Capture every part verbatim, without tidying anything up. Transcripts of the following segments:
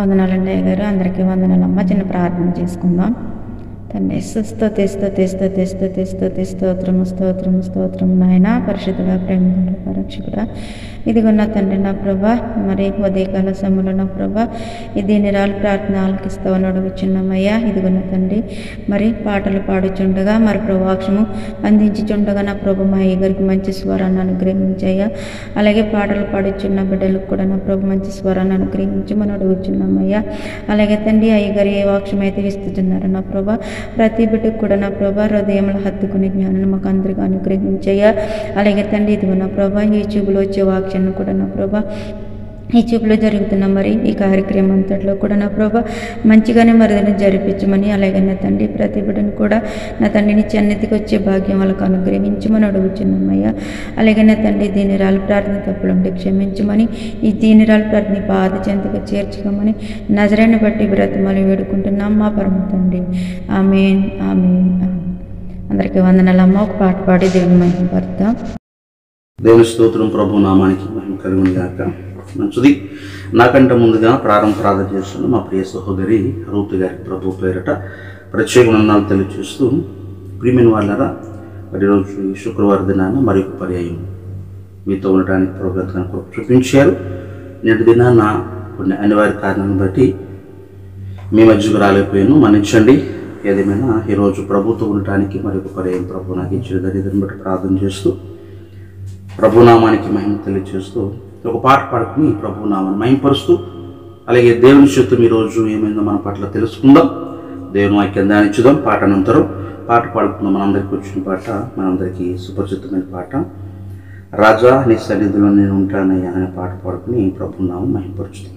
వందనాలండి అయ్య గారు. అందరికీ వందనాలమ్మ. చిన్న ప్రార్థన చేసుకుందాం. తండ్రి స్తుతి స్తుతి స్తుతి స్తుతి స్తుతి స్తోత్రము స్తోత్రము స్తోత్రము నాయన పరిశుద్ధుడా ప్రేమ పరక్షకుడా ఇదిగొన్న తండ్రి నా ప్రభా మరి ఉదయకాల సమయంలో నా ప్రభా ఇది నిరాలు ప్రార్థన ఆలకిస్తామని అడుగుచున్నామయ్యా. ఇదిగొన్న తండ్రి మరి పాటలు పాడుచుండగా మరి ప్రభాక్షము అందించుచుండగా నా ప్రభు మా అయ్యగారికి మంచి స్వరాన్ని అనుగ్రహించయ్యా. అలాగే పాటలు పాడుచున్న బిడ్డలకు కూడా నా ప్రభు మంచి స్వరాన్ని అనుగ్రహించమని అడుగుచున్నామయ్యా. అలాగే తండ్రి అయ్యగారు ఏ వాక్యం అయితే ఇస్తున్నారు నా ప్రభా ప్రతి బిడ్డకు కూడా నా ప్రభా హృదయంలో హత్తుకునే జ్ఞానాన్ని మాకు అందరికీ అనుగ్రహించయ్యా. అలాగే తండ్రి ఇదిగో నా ప్రభా యూట్యూబ్లో వచ్చే వాక్యాన్ని కూడా నా ప్రభా యూట్యూబ్లో జరుగుతున్న మరి ఈ కార్యక్రమం అంతట్లో కూడా నా ప్రభా మంచిగానే మరిదని జరిపించమని అలాగే నా తండ్రి ప్రతి బిడ్డను కూడా నా తండ్రిని చెన్నతికి వచ్చే భాగ్యం వాళ్ళకు అనుగ్రహించమని అడుగుచున్నామయ్యా. అలాగే నా తండ్రి దీనిరాలు ప్రార్థన తప్పులుంటే క్షమించమని ఈ దీనిరాలు ప్రార్థన పాద చెంతకు చేర్చుకోమని నజరాన్ని బట్టి బ్రతమని వేడుకుంటున్నాం మా పరమ తండ్రి. ఆమేన్ ఆమేన్. అందరికీ వందనాలమ్మ. ఒక పాట పాడి దేవుని మహిమపడతాం. దేవుని స్తోత్రం. ప్రభు నామానికి మహిమ కలుగును గాక. మంచిది. నాకంటే ముందుగా ప్రారంభ ప్రార్థన చేస్తున్న మా ప్రియ సహోదరి రూతు గారి ప్రభు పేరట ప్రత్యేక వందనాలు తెలియజేస్తూ ప్రియమైన వాళ్ళరా మరి రోజు శుక్రవారం దినాన మరి ఒక పర్యాయం మీతో ఉండటానికి ప్రభుత్వాన్ని కొరకు చూపించారు. నేటి దినాన కొన్ని అనివార్య కారణాలను బట్టి మీ మధ్యకు రాలేకపోయాను, మన్నించండి. ఏదేమైనా ఈరోజు ప్రభుత్వం ఉండటానికి మరి ఒక పర్యాయం ప్రభు నాకు ఇచ్చిన దరిద్రం బట్టి ప్రార్థన చేస్తూ ప్రభునామానికి మహిమ తెలియజేస్తూ ఒక పాట పాడుకుని ప్రభునామాన్ని మహిమపరుస్తూ అలాగే దేవుని చిత్తం ఈరోజు ఏమైందో మన పట్ల తెలుసుకుందాం. దేవుని వాక్యం ధ్యానించుదాం. పాట అనంతరం పాట పాడుకున్నాం. మనందరికీ వచ్చిన పాట మనందరికీ సుపరిచితమైన పాట రాజా నీ సన్నిధిలో నేను ఉంటానయ్యా అనే పాట పాడుకుని ప్రభునామం మహిమపరుచుతాం.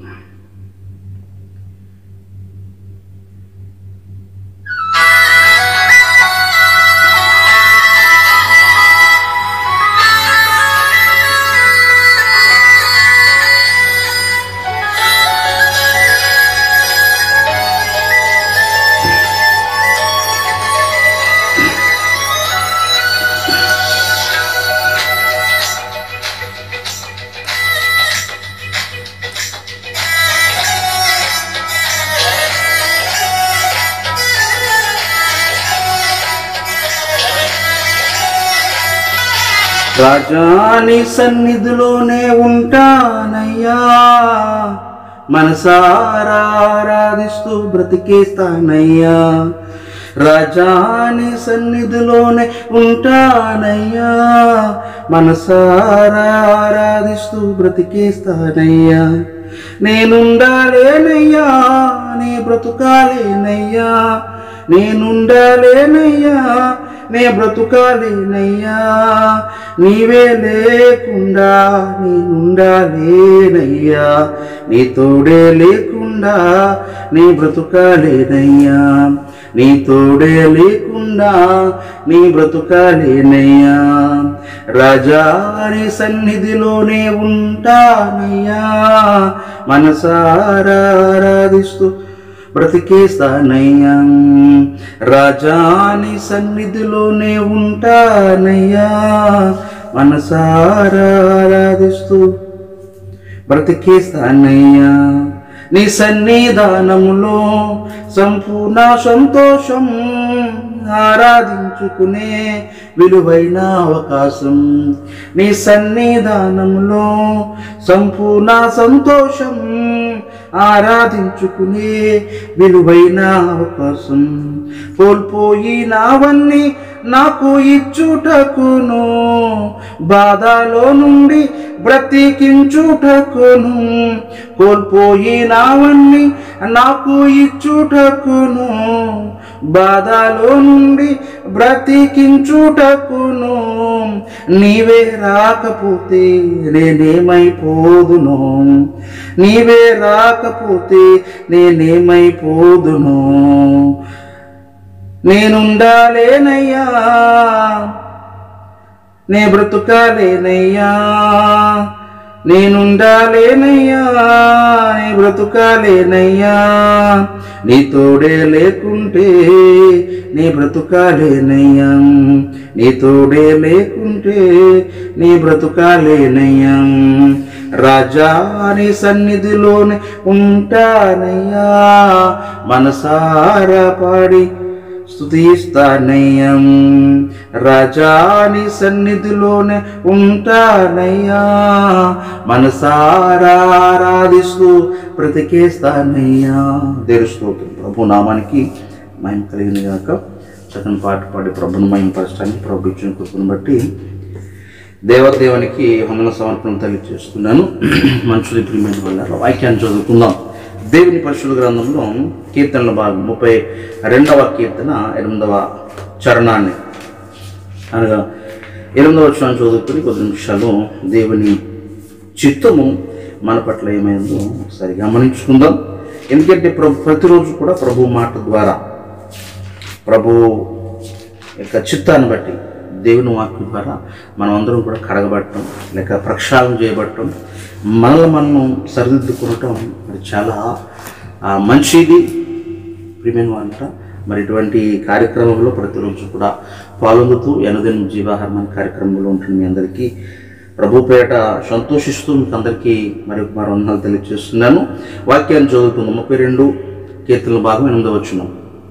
రాజాని సన్నిధిలోనే ఉంటానయ్యా, మనసారా ఆరాధిస్తూ బ్రతికేస్తానయ్యా. రాజాని సన్నిధిలోనే ఉంటానయ్యా, మనసారా ఆరాధిస్తూ బ్రతికేస్తానయ్యా. నేనుండాలేనయ్యా నీ బ్రతుకాలేనయ్యా, నేనుండాలేనయ్యా నే బ్రతుకాలేనయ్యా. నీవే లేకుండా నేనుండాలేనయ్యా, నీ తోడే లేకుండా నీ బ్రతుకాలేనయ్యా, నీ తోడే లేకుండా నీ బ్రతుకాలేనయ్యా. రాజా నీ సన్నిధిలోనే ఉంటానయ్యా, మనసారా ఆరాధిస్తూ బ్రతికేస్తానయ్యా. రాజాని సన్నిధిలోనే ఉంటానయ్యా, మనసారా ఆరాధిస్తూ బ్రతికేస్తానయ్యా. నీ సన్నిధానములో సంపూర్ణ సంతోషం, ఆరాధించుకునే విలువైన అవకాశం. నీ సన్నిధానములో సంపూర్ణ సంతోషం, ఆరాధించుకునే విలువైన అవకాశం. కోల్పోయినవన్నీ నాకు ఇచ్చుటకును, బాధలో నుండి బ్రతికించుటకును. కోల్పోయినవన్నీ నాకు ఇచ్చుటకును, బాధలో నుండి బ్రతికించుటకును. నీవే రాకపోతే నేనేమైపోదును, నీవే రాకపోతే నేనేమైపోదును. నేనుండాలేనయ్యా నే బ్రతుకాలేనయ్యా, నేనుండాలేనయ్యా నే బ్రతుకాలేనయ్యా. నీ తోడే లేకుంటే నీ బ్రతుకాలేనయ్యా, నీ తోడే లేకుంటే నీ బ్రతుకాలేనయ్యా. రాజాని సన్నిధిలోనే ఉంటానయ్యా, మనసారా పాడి స్తుతిస్తానయ్యా. రాజాని సన్నిధిలోనే ఉంటానయ్యా, మనసారా ఆరాధిస్తూ బ్రతికేస్తానయ్యా. దేవుని స్తోత్రం. ప్రభు నామానికి మహిమ కలిగిన గాక. చక్కని పాట పాడి ప్రభుని మహిమపరచడానికి ప్రభు ఇచ్చిన కృపను బట్టి దేవదేవునికి వందన సమర్పణ తెలియజేస్తున్నాను. మంచుది ప్రియమైన వల్ల వాక్యాన్ని చదువుకుందాం. దేవుని పరిశుద్ధ గ్రంథంలో కీర్తనల భాగం ముప్పై రెండవ కీర్తన ఎనిమిదవ చరణాన్ని అనగా ఎనిమిదవ చరణం చదువుకుని కొద్ది నిమిషాలు దేవుని చిత్తము మన పట్ల ఏమైందో ఒకసారి గమనించుకుందాం. ఎందుకంటే ప్రభు ప్రతిరోజు కూడా ప్రభు మాట ద్వారా ప్రభు యొక్క చిత్తాన్ని బట్టి దేవుని వాక్యం ద్వారా మనం అందరం కూడా కడగబడటం లేక ప్రక్షాళన చేయబడటం, మనల్ని మనం సరిదిద్దుకోవటం మరి చాలా మంచిది ప్రియమైన వంట. మరి ఇటువంటి కార్యక్రమంలో ప్రతిరోజు కూడా పాల్గొందుతూ అనుదినం జీవాహారం అనే కార్యక్రమంలో ఉంటుంది. మీ అందరికీ ప్రభు పేట సంతోషిస్తూ మీకు అందరికీ మరి మరి వందనాలు తెలియజేస్తున్నాను. వాక్యాన్ని చదువుకుందాం. ముప్పై రెండు కీర్తనల భాగం ఎనిమిదవ వచనం.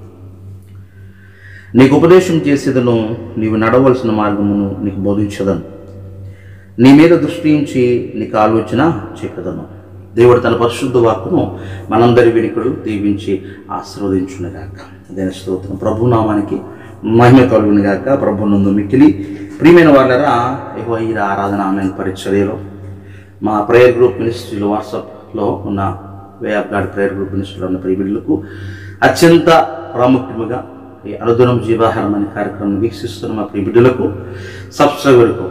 నీకు ఉపదేశం చేసేదను, నీవు నడవలసిన మార్గమును నీకు బోధించదను, నీ మీద దృష్టి ఉంచి నీకు ఆలోచన చెప్పదను. దేవుడు తన పరిశుద్ధ వాక్కును మనందరి వినికుడు దీవించి ఆశీర్వదించునుగాక. అదే స్తోత్రం. ప్రభు నామానికి మహిమ కలుగునుగాక. ప్రభు నందు మిక్కిలి ప్రియమైన వాళ్ళరా, ఎక్కువ ఈ ఆరాధన ఆన్లైన్ పరిచర్యలో మా ప్రేయర్ గ్రూప్ మినిస్ట్రీలో వాట్సాప్లో ఉన్న way of god prayer group మినిస్ట్రీలో ఉన్న ప్రియబిడ్డలకు అత్యంత ప్రాముఖ్యముగా ఈ అనుదినం జీవాహారం అనే కార్యక్రమం వీక్షిస్తున్న మా ప్రియబిడ్డలకు సబ్స్క్రైబర్లకు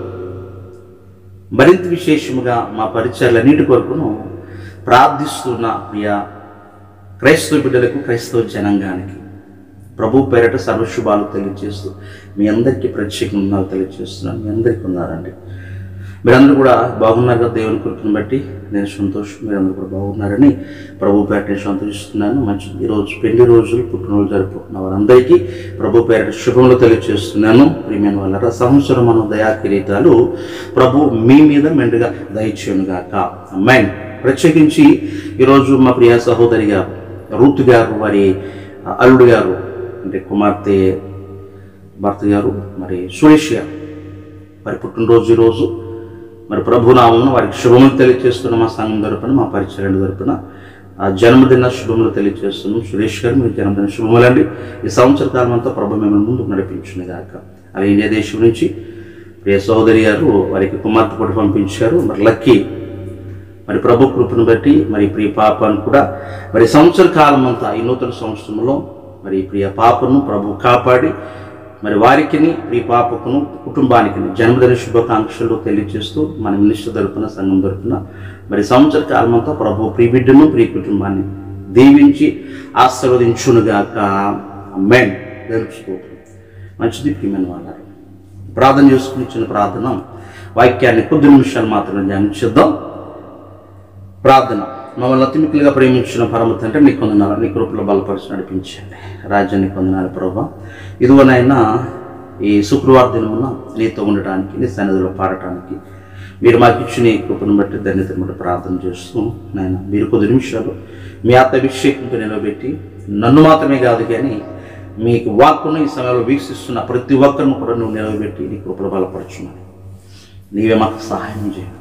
మరింత విశేషముగా మా పరిచయాలన్నిటి కొరకును ప్రార్థిస్తున్న ప్రియ క్రైస్తవ బిడ్డలకు, క్రైస్తవ జనాంగానికి ప్రభు పేరట సర్వశుభాలు తెలియజేస్తూ మీ అందరికీ ప్రత్యేకంగా తెలియజేస్తున్నాను. మీ అందరికీ ఉన్నారండి. మీరందరూ కూడా బాగున్నారు. దేవుని కృపను బట్టి నేను సంతోషం. మీరందరూ కూడా బాగున్నారని ప్రభు పేరట నేను సంతోషిస్తున్నాను. మంచిది. ఈరోజు పెళ్లి రోజులు, పుట్టినరోజు జరుపుకున్న వారందరికీ ప్రభు పేరట శుభములు తెలియజేస్తున్నాను. ప్రియమైన వాళ్ళ సంవత్సరం మన దయా కిరీటాలు ప్రభు మీ మీద మెండుగా దయచేయునుగాక. ఆమేన్. ప్రత్యేకించి ఈరోజు మా ప్రియ సహోదరి గారు రూత్ గారు, వారి అల్లుడు గారు అంటే కుమార్తె భర్త గారు మరి సురేష్ గారు వారి పుట్టినరోజు ఈరోజు. మరి ప్రభునామమున వారికి శుభములు తెలియజేస్తున్న మా సంఘం తరపున, మా పరిచయం తరపున ఆ జన్మదిన శుభములు తెలియజేస్తున్నాం. సురేష్ గారు మీకు జన్మదిన శుభములండి. ఈ సంవత్సర కాలం అంతా ప్రభు మిమ్మల్ని ముందుకు నడిపించును గాక. అలాగే ఇండియా దేశం నుంచి ప్రియ సహోదరి గారు వారికి కుమార్తె కూడా పంపించారు. మరి లక్కీ మరి ప్రభు కృపను బట్టి మరి ప్రియ పాపను కూడా మరి సంవత్సర కాలం అంతా ఈ నూతన సంవత్సరంలో మరి ప్రియ పాపను ప్రభు కాపాడి మరి వారికి ప్రియ పాపకును కుటుంబానికి జన్మదిన శుభాకాంక్షలు తెలియజేస్తూ మన మినిస్టర్ తరపున, సంఘం తరపున మరి సంవత్సర కాలం అంతా ప్రభు ప్రియ బిడ్డను, ప్రియ కుటుంబాన్ని దీవించి ఆశీర్వదించునుగాక. ఆమేన్. తెలుసుకోవడం మంచిది. ప్రియమైన వాళ్ళ ప్రార్థన చేసుకుని ఇచ్చిన ప్రార్థన వాక్యాన్ని కొద్ది నిమిషాలు మాత్రమే ధ్యానించేద్దాం. ప్రార్థన. మమ్మల్ని అతిమికులుగా ప్రేమించిన పరమ తండ్రి, నీ కొందనాలు, నీ కృపలో బలపరిచి నడిపించండి. రాజ్యాన్ని కొందనాలు ప్రభావ. ఇదిగోనైనా ఈ శుక్రవారం దినమున నీతో ఉండటానికి, నీ సన్నిధిలో పాడటానికి మీరు మాకు ఇచ్చిన ఈ కృపను బట్టి ధన్యతను బట్టి ప్రార్థన చేస్తూ నాయన మీరు కొద్ది నిమిషాలు మీ ఆత్మాభిషేకంతో నిలబెట్టి నన్ను మాత్రమే కాదు కానీ మీకు వాక్కును ఈ సమయంలో వీక్షిస్తున్న ప్రతి ఒక్కరిని కూడా నువ్వు నిలబెట్టి నీ కృపలో బలపరచున్నాను. నీవే మాకు సహాయం చేయండి.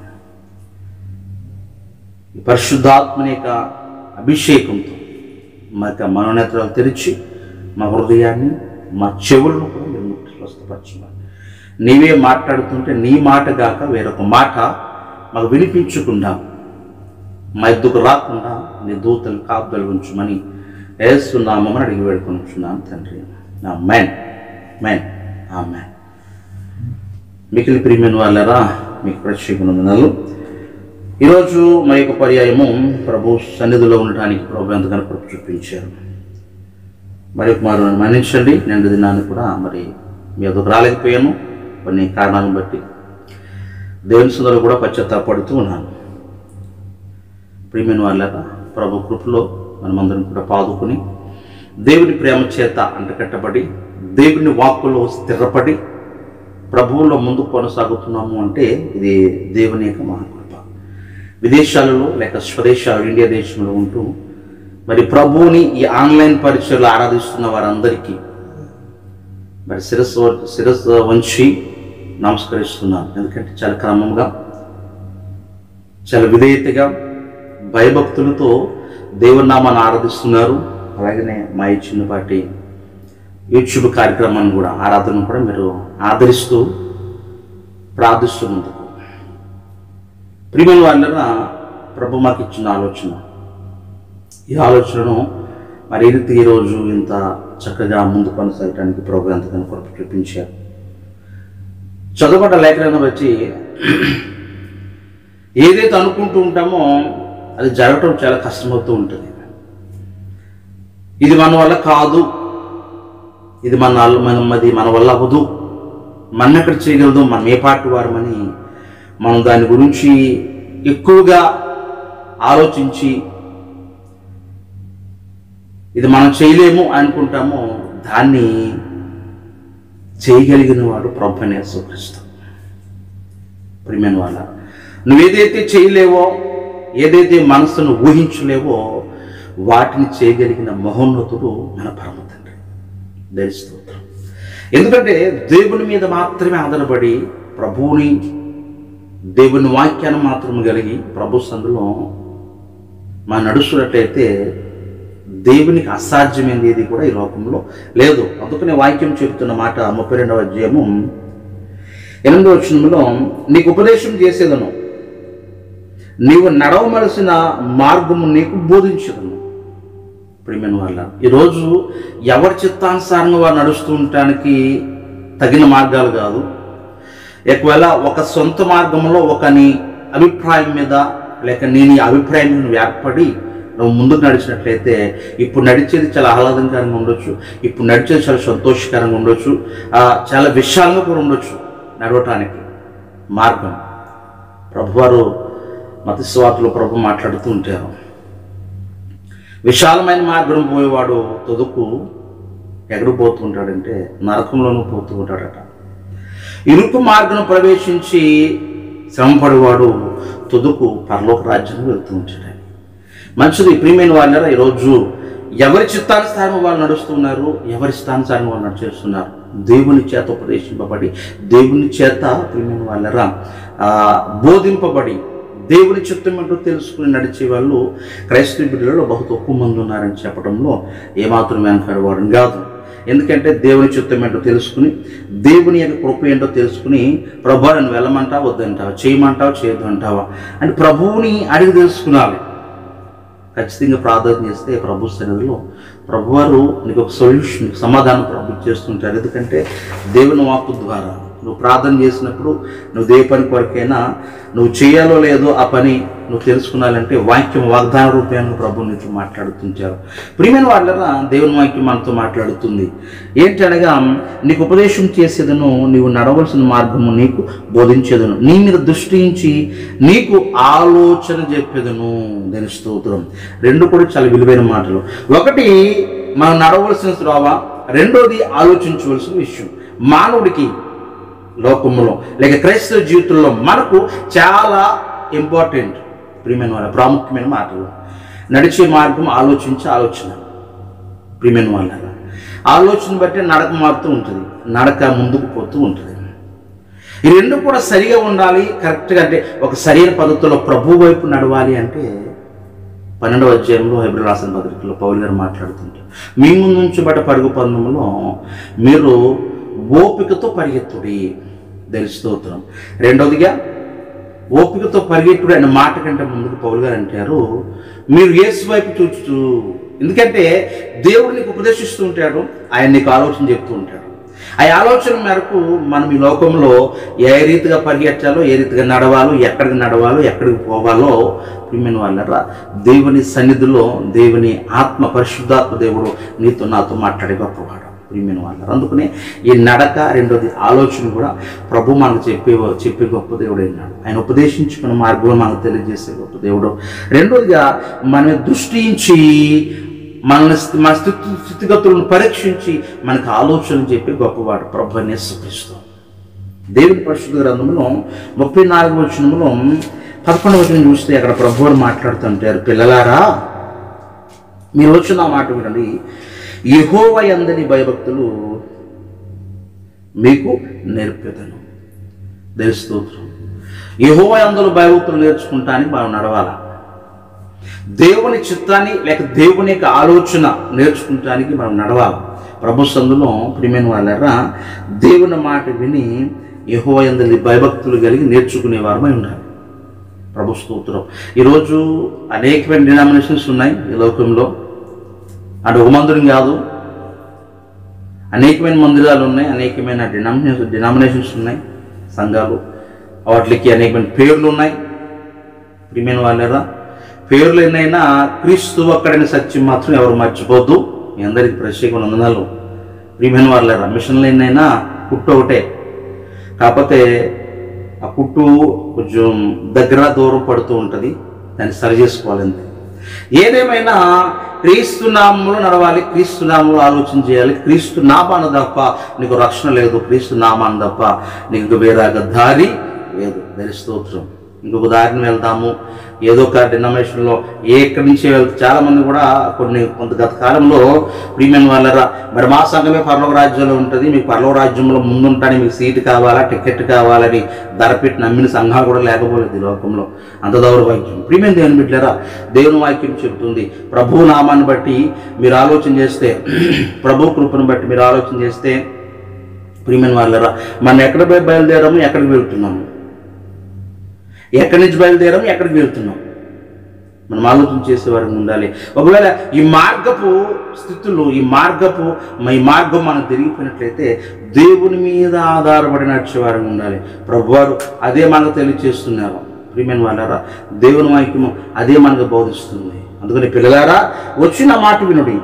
ఈ పరిశుద్ధాత్మని యొక్క అభిషేకంతో మా యొక్క మనోనేత్రాలు తెరిచి మా హృదయాన్ని, మా చెవులను కూడా మీరు ముట్టి స్వస్థపరచున్నారు. నీవే మాట్లాడుతుంటే నీ మాట కాక వేరొక మాట మాకు వినిపించకుండా మా ఎద్దుకు రాకుండా నీ దూతలు కాపుదలు ఉంచుమని యేసునామమున అడిగి వేడుకొనుచున్నాను తండ్రి. ఆమేన్. ఆమేన్. ఆమేన్. మిగిలిన ప్రియమైన వాళ్ళరా మీకు ప్రత్యేకమైనలు. ఈరోజు మా యొక్క పర్యాయము ప్రభు సన్నిధిలో ఉండటానికి ప్రభు ఎంతగానో కృప చూపించారు. మరి మారు మన్నించండి. నిండు దినాన్ని కూడా మరి మీ ఎదుగు రాలేకపోయాను కొన్ని కారణాలను బట్టి. దేవుని సుందరలో కూడా పశ్చాత్తాపడుతూ ఉన్నాను. ప్రియమైన వాళ్ళగా ప్రభు కృపలో మనమందరం కూడా పాదుకొని దేవుని ప్రేమ చేత అంటకట్టబడి దేవుని వాక్కులో స్థిరపడి ప్రభువులో ముందుకు కొనసాగుతున్నాము అంటే ఇది దేవుని యొక్క మహాకృప. విదేశాలలో లేక స్వదేశాలు ఇండియా దేశంలో ఉంటూ మరి ప్రభువుని ఈ ఆన్లైన్ పరీక్షలు ఆరాధిస్తున్న వారందరికీ మరి శిరస్సు శిరస్సు వంచి నమస్కరిస్తున్నాను. ఎందుకంటే చాలా క్రమంగా చాలా విధేయతగా భయభక్తులతో దేవుని నామాన్ని ఆరాధిస్తున్నారు. అలాగనే మా ఈ చిన్నపాటి యూట్యూబ్ కార్యక్రమాన్ని కూడా ఆరాధన కూడా మీరు ఆదరిస్తూ ప్రార్థిస్తున్నందుకు ప్రియమైన వాళ్ళ ప్రభు మాకు ఇచ్చిన ఆలోచన, ఈ ఆలోచనను మరి రీతి ఈరోజు ఇంత చక్కగా ముందు కొనసాగడానికి ప్రభు ఎంతగానో కొరకు చూపించారు. చదువుకుంట లేఖలను బట్టి ఏదైతే అనుకుంటూ ఉంటామో అది జరగటం చాలా కష్టమవుతూ ఉంటుంది. ఇది మన వల్ల కాదు, ఇది మన మనది మన వల్ల అవ్వదు, మన ఎక్కడ చేయగలదు, మనం ఏ పార్టీ వారమని మనం దాని గురించి ఎక్కువగా ఆలోచించి ఇది మనం చేయలేము అనుకుంటామో దాన్ని చేయగలిగిన వాడు ప్రభువైన యేసుక్రీస్తు. ప్రియమైన వాళ్ళ, నువ్వేదైతే చేయలేవో, ఏదైతే మనసును ఊహించలేవో వాటిని చేయగలిగిన మహోన్నతుడు మన పరమ తండ్రి. దేవుని స్తోత్రం. ఎందుకంటే దేవుని మీద మాత్రమే ఆధారపడి ప్రభువుని దేవుని వాక్యాన్ని మాత్రం కలిగి ప్రభు సందులో మనం నడుస్తున్నట్లయితే దేవునికి అసాధ్యమైనది ఏది కూడా ఈ లోకంలో లేదు. అందుకనే వాక్యం చెబుతున్న మాట ముప్పై రెండవ అధ్యాయము ఎనిమిదవ వచనంలో, నీకు ఉపదేశం చేసేదను, నీవు నడవవలసిన మార్గము నీకు బోధించదను. ప్రియమైన వాళ్ళ, ఈరోజు ఎవరి చిత్తానుసారంగా వారు నడుస్తూ ఉండటానికి తగిన మార్గాలు కాదు. ఒకవేళ ఒక సొంత మార్గంలో ఒకని అభిప్రాయం మీద లేక నేను ఈ అభిప్రాయం మీద నువ్వు ఏర్పడి నువ్వు ముందుకు నడిచినట్లయితే ఇప్పుడు నడిచేది చాలా ఆహ్లాదకరంగా ఉండొచ్చు, ఇప్పుడు నడిచేది చాలా సంతోషకరంగా ఉండొచ్చు, చాలా విశాలంగా కూడా ఉండొచ్చు నడవటానికి మార్గం. ప్రభువారు మత్తయి సువార్తలో ప్రభు మాట్లాడుతూ ఉంటారు, విశాలమైన మార్గం పోయేవాడు తొదుకు ఎక్కడికి పోతూ ఉంటాడంటే నరకంలోనూ పోతూ ఉంటాడట. ఇరుకు మార్గం ప్రవేశించి శ్రమపడేవాడు తొదుకు పరలోక రాజ్యానికి వెళ్తూ ఉంటాడు. మంచిది. ప్రియమైన వాళ్ళ, ఈరోజు ఎవరి చిత్తానుసారం వాళ్ళు నడుస్తున్నారు, ఎవరి స్థానుసారం వాళ్ళు నడిచేస్తున్నారు. దేవుని చేత ఉపదేశింపబడి, దేవుని చేత ప్రియమైన వాళ్ళరా బోధింపబడి, దేవుని చిత్తం ఏంటో తెలుసుకుని నడిచే వాళ్ళు క్రైస్తవ బిడ్డలలో బహు తక్కువ మంది ఉన్నారని చెప్పడంలో ఏమాత్రం వెనకాడవాడని కాదు. ఎందుకంటే దేవుని చిత్తం ఏంటో తెలుసుకుని, దేవుని యొక్క కృప ఏంటో తెలుసుకుని, ప్రభు నన్ను వెళ్ళమంటావా వద్దంటావా, చేయమంటావా చేయొద్దు అంటావా అని ప్రభువుని అడిగి తెలుసుకున్నాలి. ఖచ్చితంగా ప్రార్థన చేస్తే ప్రభు సన్నిధిలో ప్రభువారు నీకు ఒక సొల్యూషన్, సమాధానం ప్రభు చేస్తుంటారు. ఎందుకంటే దేవుని వాక్కు ద్వారా నువ్వు ప్రార్థన చేసినప్పుడు నువ్వు ఏ పని కొరకైనా నువ్వు చేయాలో లేదో ఆ పని నువ్వు తెలుసుకున్నాలంటే వాక్యం వాగ్దాన రూపంగా ప్రభు నీతో మాట్లాడుతుంటారు. ప్రియమైన వాళ్ళరా, దేవుని వాక్యం మనతో మాట్లాడుతుంది. ఏంటనగా, నీకు ఉపదేశం చేసేదను, నీవు నడవలసిన మార్గము నీకు బోధించేదను, నీ మీద దృష్టించి నీకు ఆలోచన చెప్పేదను. దేని స్తోత్రం. రెండు కూడా చాలా విలువైన మాటలు. ఒకటి మనం నడవలసిన త్రోవ, రెండోది ఆలోచించవలసిన విషయం. మానవుడికి లోకంలో లేక క్రైస్తవ జీవితంలో మనకు చాలా ఇంపార్టెంట్ ప్రియమైన వాళ్ళ ప్రాముఖ్యమైన మాటలు. నడిచే మార్గం ఆలోచించే ఆలోచన. ప్రియమైన వాళ్ళ, ఆలోచన బట్టి నడక మారుతూ ఉంటుంది, నడక ముందుకు పోతూ ఉంటుంది. ఈ రెండు కూడా సరిగా ఉండాలి, కరెక్ట్గా. అంటే ఒక సరైన పద్ధతిలో ప్రభు వైపు నడవాలి అంటే పన్నెండవ అధ్యాయంలో హెబ్రీ రాసిన పత్రికలో పౌలు గారు మాట్లాడుతుంటారు, మీ ముందు ఉంచబడ్డ పరుగు పందెంలో మీరు ఓపికతో పరిగెత్తుడి. దేని స్తోత్రం. రెండవదిగా ఓపికతో పరిగెత్తుడు అనే మాట కంటే ముందుకు పౌలు గారు అంటారు, మీరు యేసు వైపు చూచుచు. ఎందుకంటే దేవుడు నీకు ఉపదేశిస్తూ ఉంటాడు, ఆయన నీకు ఆలోచన చెప్తూ ఉంటాడు. ఆ ఆలోచన మేరకు మనం ఈ లోకంలో ఏ రీతిగా పరిగెత్తాలో, ఏ రీతిగా నడవాలో, ఎక్కడికి నడవాలో, ఎక్కడికి పోవాలో ప్రియమైన వాళ్ళరా దేవుని సన్నిధిలో దేవుని ఆత్మ పరిశుద్ధాత్మ దేవుడు నీతో నాతో మాట్లాడే గొప్పవాడు. ప్రియమైన వాళ్ళ, అందుకనే ఈ నడక, రెండోది ఆలోచన కూడా ప్రభు మనకు చెప్పే చెప్పే గొప్ప దేవుడు అయినాడు. ఆయన ఉపదేశించుకున్న మార్గంలో మనకు తెలియజేసే గొప్ప దేవుడు. రెండోదిగా మన దృష్టించి మన మన స్థితి స్థితిగతులను పరీక్షించి మనకు ఆలోచన చెప్పి గొప్పవాడు ప్రభు యేసుక్రీస్తు. దేవుని పరిశుద్ధ గ్రంథంలో ముప్పై నాలుగు వచనంలో పదకొండవ వచనం చూస్తే అక్కడ ప్రభువారు మాట్లాడుతుంటారు, పిల్లలారా మీరు వచ్చిన మాట వినండి, యెహోవా యందని భయభక్తులు మీకు నేర్పెదను. దేవుని స్తోత్రం. యెహోవా యందు భయభక్తులు నేర్చుకుంటానికి మనం నడవాలా. దేవుని చిత్తాన్ని లేక దేవుని యొక్క ఆలోచన నేర్చుకుంటానికి మనం నడవాలి. ప్రభు సందులో ప్రియమైన వాళ్ళరా, దేవుని మాట విని యెహోవా యందు భయభక్తులు కలిగి నేర్చుకునేవారమై ఉండాలి. ప్రభు స్తోత్రం. ఈరోజు అనేకమైన డినామినేషన్స్ ఉన్నాయి ఈ లోకంలో. అంటే ఒక మందిరం కాదు, అనేకమైన మందిరాలు ఉన్నాయి, అనేకమైన డినామినేషన్ డినామినేషన్స్ ఉన్నాయి, సంఘాలు, వాటికి అనేకమైన పేర్లు ఉన్నాయి. ప్రియమైన వాళ్ళరా, పేర్లు ఎన్నైనా క్రీస్తు ఒక్కడైన సత్యం మాత్రం ఎవరు మర్చిపోద్దు. మీ అందరికీ ప్రత్యేకమైన వందనాలు. ప్రియమైన వాళ్ళరా, మిషన్లు ఎన్నైనా కుట్టు ఒకటే, కాకపోతే ఆ కుట్టు కొంచెం దగ్గర దూరం పడుతూ ఉంటుంది, దాన్ని సరి చేసుకోవాలంతే. ఏదేమైనా క్రీస్తు నామములో నడవాలి, క్రీస్తు నామములో ఆలోచన చేయాలి. క్రీస్తు నామాన తప్ప నీకు రక్షణ లేదు, క్రీస్తు నామాన తప్ప నీకు వేరే దారి లేదు. దాని స్తోత్రం. ఇంకొక దారిని వెళ్తాము, ఏదో ఒక డినామినేషన్లో ఎక్కడి నుంచి వెళ్తే చాలామంది కూడా కొన్ని కొంత గత కాలంలో ప్రియమైన వాళ్ళరా, మరి మా సంఘమే పరలోక రాజ్యంలో ఉంటుంది, మీకు పరలోక రాజ్యంలో ముందుంటాని మీకు సీటు కావాలా, టికెట్ కావాలని ధరపెట్టి నమ్మిన సంఘాలు కూడా లేకపోలేదు ఈ లోకంలో. అంత దౌర్భాగ్యం. ప్రియమైన దేవుని బిడ్డలారా, దేవుని వాక్యం చెబుతుంది, ప్రభు నామాన్ని బట్టి మీరు ఆలోచన చేస్తే, ప్రభు కృపను బట్టి మీరు ఆలోచన చేస్తే, ప్రియమైన వాళ్ళరా, మనం ఎక్కడ పోయి బయలుదేరాము, ఎక్కడికి వెళ్తున్నాము, ఎక్కడి నుంచి బయలుదేరాము, ఎక్కడికి వెళ్తున్నాం, మనం ఆలోచన చేసేవారికి ఉండాలి. ఒకవేళ ఈ మార్గపు స్థితులు, ఈ మార్గపు ఈ మార్గం మనం తిరిగిపోయినట్లయితే దేవుని మీద ఆధారపడి నడిచేవారికి ఉండాలి. ప్రభువారు అదే మనకు తెలియచేస్తున్నారు. ప్రియమైన వాళ్ళారా, దేవుని వాక్యము అదే మనకు బోధిస్తుంది. అందుకని పిల్లలారా, వచ్చిన మాట వినుడి.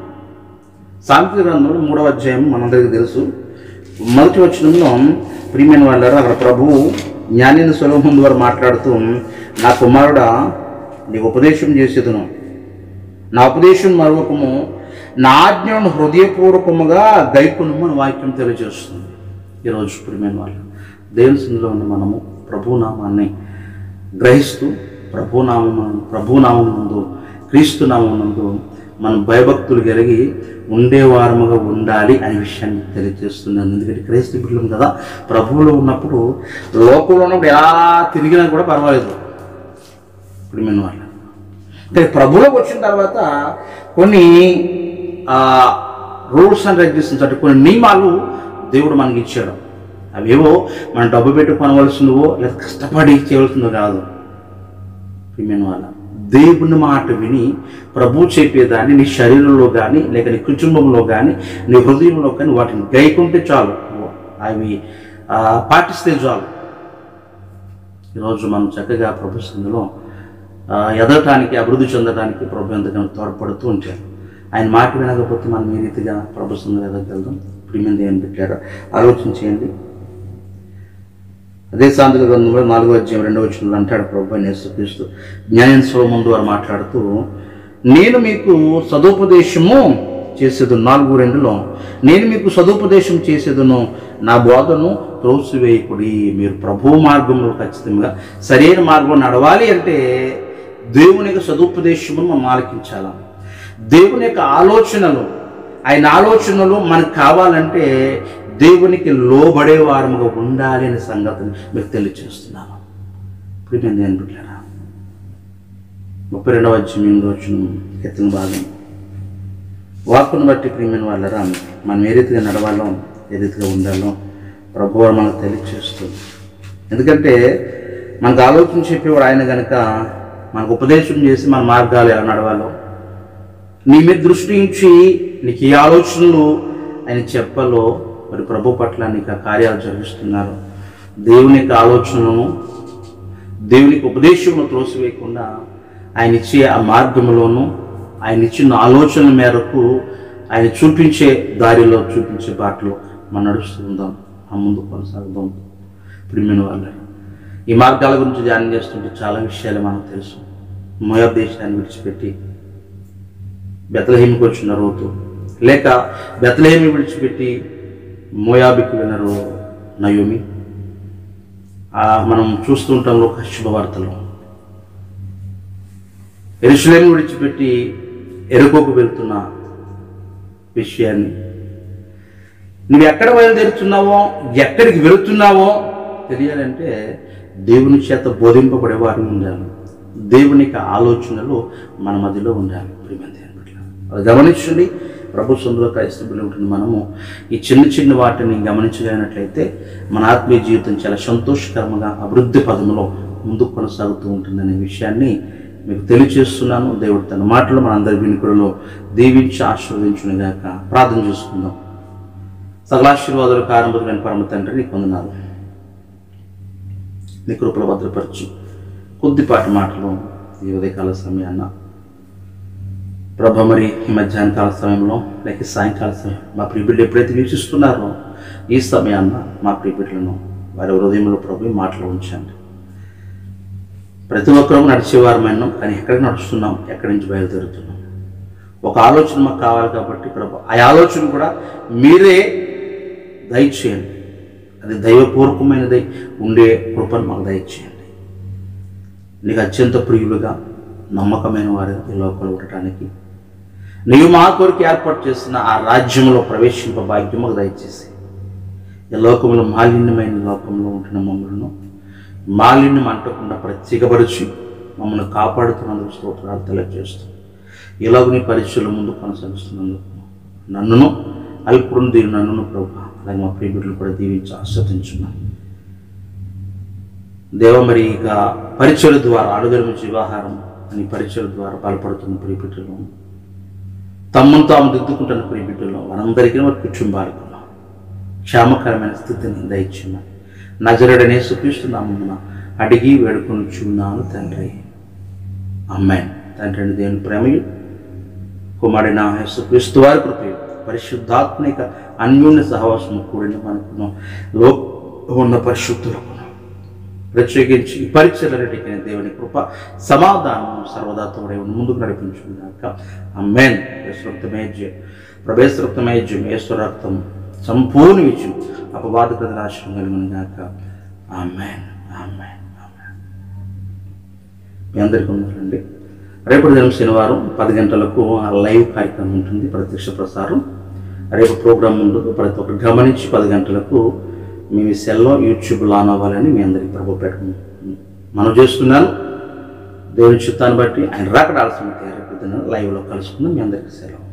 సామెతల గ్రంథంలో మూడవ అధ్యాయం మనందరికీ తెలుసు. మొదటి వచనంలో ప్రియమైన వాళ్ళారా, అక్కడ ప్రభువు జ్ఞానిని సొలొమోను వారు మాట్లాడుతూ, నా కుమారుడా నీకు ఉపదేశం చేసేదను, నా ఉపదేశం మరొకము, నా ఆజ్ఞను హృదయపూర్వకముగా గైకొనుము అని వాక్యం తెలియజేస్తుంది. ఈరోజు ప్రియమైన వాళ్ళు దేవుని సన్నిధిలో ఉన్న మనము ప్రభునామాన్ని గ్రహిస్తూ ప్రభునామం ప్రభునామం నందు క్రీస్తు నామం నందు మనం భయభక్తులు కలిగి ఉండేవారముగా ఉండాలి అనే విషయాన్ని తెలియజేస్తున్నాను. ఎందుకంటే క్రైస్తవ బిడ్డలం కదా, ప్రభువులో ఉన్నప్పుడు లోకంలో ఉన్నప్పుడు ఎలా తిరిగినా కూడా పర్వాలేదు. ఇప్పుడు మేము వాళ్ళు అంటే ప్రభువులోకి వచ్చిన తర్వాత కొన్ని రూల్స్ అండ్ రెగ్యులేషన్స్ అంటే కొన్ని నియమాలు దేవుడు మనకి ఇచ్చాడు. అవేవో మనం డబ్బు పెట్టి కొనవలసిందో లేదా కష్టపడి చేయవలసిందో కాదు. ప్రియమైన వాళ్ళ, దేవుని మాట విని ప్రభు చెప్పేదాన్ని నీ శరీరంలో కానీ లేక నీ కుటుంబంలో కానీ నీ హృదయంలో కానీ వాటిని గైకుంటే చాలు, అవి పాటిస్తే చాలు. ఈరోజు మనం చక్కగా ప్రభు సందులో ఎదగటానికి, అభివృద్ధి చెందడానికి ప్రభు ఎంతగానో తోడ్పడుతూ ఉంటారు. ఆయన మాట వినకపోతే మనం ఏ రీతిగా ప్రభు సందులో ఎదగలుగుతాం? ప్రియమైన దేవుని బిడ్డలారా, ఆలోచన చేయండి. అదే సామెతల గ్రంథంలో నాలుగో అధ్యాయం రెండవ వచనంలో అంటాడు ప్రభు యేసుక్రీస్తు జ్ఞాని సొలొమోను ద్వారా మాట్లాడుతూ, నేను మీకు సదుపదేశము చేసేదును, నాలుగు రెండులో నేను మీకు సదుపదేశం చేసేదును, నా బోధను త్రోసివేయకుడి. మీరు ప్రభు మార్గంలో ఖచ్చితంగా సరైన మార్గంలో నడవాలి అంటే దేవుని యొక్క సదుపదేశమును మనం ఆలకించాలి. దేవుని యొక్క ఆలోచనలు, ఆయన ఆలోచనలు మనకు కావాలంటే దేవునికి లోబడే వారముగా ఉండాలి అనే సంగతిని మీకు తెలియజేస్తున్నాను. ప్రియమైన దేవుని బిడ్డలారా, ముప్పై రెండవ అధ్యాయం ఎనిమిదవ వచనం ఎత్తిన భాగం వాక్కును బట్టి ప్రియమైన వాళ్ళరా, మనం ఏ రీతిగా నడవాలో, ఏ రీతిగా ఉండాలో ప్రభువారు మనకు తెలియజేస్తుంది. ఎందుకంటే మనకు ఆలోచన చెప్పేవాడు ఆయన కనుక మనకు ఉపదేశం చేసి మన మార్గాలు ఎలా నడవాలో, నీ మీద దృష్టి ఉంచి నీకు ఏ ఆలోచనలు ఆయన చెప్పాలో మరి ప్రభు పట్ల నీకు కార్యాలు జరిగిస్తున్నారు. దేవుని యొక్క ఆలోచనలను, దేవునికి ఉపదేశమును త్రోసివేయకుండా ఆయన ఇచ్చే ఆ మార్గంలోనూ ఆయన ఇచ్చిన ఆలోచన మేరకు ఆయన చూపించే దారిలో, చూపించే బాటలో మనం నడుస్తూ ఉందాం, ఆ ముందు కొనసాగుదాం. ప్రియమైన వాళ్ళ, ఈ మార్గాల గురించి ధ్యానం చేస్తుంటే చాలా విషయాలు మనకు తెలుసు. మోయాబు దేశాన్ని విడిచిపెట్టి బెత్లెహేముకి వచ్చిన రూతు, లేక బెత్లెహేము విడిచిపెట్టి మోయాబుకి వెళ్ళిన నయోమి, మనం చూస్తూ ఉంటాం లోక శుభవార్తలు. యెరూషలేము విడిచిపెట్టి ఎరుకోకు వెళ్తున్న విషయాన్ని, నువ్వు ఎక్కడ బయలుదేరుతున్నావో ఎక్కడికి వెళుతున్నావో తెలియాలంటే దేవుని చేత బోధింపబడే వారు ఉండాలి. దేవుని యొక్క ఆలోచనలు మన మధ్యలో ఉండాలి. అది గమనించండి. ప్రభు సొందులో క్రైస్తవులు ఉంటుంది. మనము ఈ చిన్న చిన్న వాటిని గమనించగలిగినట్లయితే మన ఆత్మీయ జీవితం చాలా సంతోషకరంగా అభివృద్ధి పదములో ముందుకు కొనసాగుతూ ఉంటుందనే విషయాన్ని మీకు తెలియజేస్తున్నాను. దేవుడు తన మాటలు మనందరి వినికులలో దీవించి ఆశీర్వదించునుగాక. ప్రార్థన చేసుకుందాం. సకలాశీర్వాదాలు కారణమైన పరమ తండ్రి, నీకు వందనాలు. నీ కృపలో భద్రపరచు కొద్దిపాటి మాటలు ఈ ఉదయకాల సమయాన్న ప్రభ, మరి ఈ మధ్యాహ్న కాల సమయంలో లేక సాయంకాల సమయం మా ప్రియబిడ్డలు ఎప్పుడైతే వీక్షిస్తున్నారో ఈ సమయాన్న మా ప్రియబిడ్డలను వారి హృదయంలో ప్రభు మాటలు ఉంచండి. ప్రతి ఒక్కరూ నడిచేవారమైనా, కానీ ఎక్కడికి నడుస్తున్నాం, ఎక్కడి నుంచి బయలుదేరుతున్నాం, ఒక ఆలోచన మాకు కావాలి కాబట్టి ప్రభు ఆ ఆలోచన కూడా మీరే దయచేయండి. అది దైవపూర్వకమైనదై ఉండే కృపను మాకు దయచేయండి. నీకు అత్యంత ప్రియులుగా నమ్మకమైన వారు ఈ లోకంలో ఉండటానికి నీవు మా కొరకు ఏర్పాటు చేస్తున్న ఆ రాజ్యంలో ప్రవేశింప భాగ్యం మాకు దయచేసి, ఈ లోకంలో మాలిన్యమైన లోకంలో ఉంటున్న మమ్మల్ని మాలిన్యం అంటకుండా ప్రత్యేకపరిచి మమ్మల్ని కాపాడుతున్నందుకు స్తోత్రాలు తెలియజేస్తూ, ఇలాగ నీ పరీక్షల ముందు కొనసాగిస్తున్నందుకు నన్నును అల్పుడును దీని నన్నును ప్రభు, అలాగే మా ప్రియబిడ్డలు కూడా దీవించి ఆస్వాదించున్నాను. దేవ, మరి ఇక పరీక్షల ద్వారా అడుగుల నుంచి వ్యవహారం అని పరీక్షల ద్వారా బలపడుతున్న ప్రియబిడ్డలు, తమ్మును తాము దిద్దుకుంటున్న ప్రియబిడ్డలు, వారందరికీ వారి కుటుంబాలకు క్షేమకరమైన స్థితిని దయచేయమని నజరేయుడైన యేసుక్రీస్తు నామమున అడిగి వేడుకొనుచున్నాను తండ్రి. ఆమేన్. తండ్రి అయిన దేవుని ప్రేమయు, కుమారుడైన యేసుక్రీస్తు వారి కృపయు, పరిశుద్ధాత్మిక అన్యోన్య సహవాసము కూడిన మనకును లో ఉన్న పరిశుద్ధులకు ప్రత్యేకించి ఈ పరీక్షలన్నిటికీ దేవుని కృప సమాధానం సర్వదా తోడై ముందుకు నడిపించుకున్నాక. ఆమేన్. యేసురక్తమే జయం, ప్రభేశ్వరక్తమే జయం, యేసురక్తం సంపూర్ణ విజయం, అపవాద నాశనం కలిగినగాక. ఆమేన్. ఆమేన్. ఆమేన్. మీ అందరికీ ఉన్నారండి. రేపటి దినం శనివారం పది గంటలకు లైవ్ కార్యక్రమం ఉంటుంది, ప్రత్యక్ష ప్రసారం. రేపు ప్రోగ్రాం ఉండదు. ప్రతి ఒక్కరు గమనించి పది గంటలకు మీ సెల్లో యూట్యూబ్లో ఆన్ అవ్వాలని మీ అందరికీ ప్రభు పెట్టడం మనం చేస్తున్నాను. దేవుని చిత్తాన్ని బట్టి ఆయన రాకడ ఆలస్యం రేపు లైవ్లో కలుసుకుందాం. మీ అందరికీ సెలవు.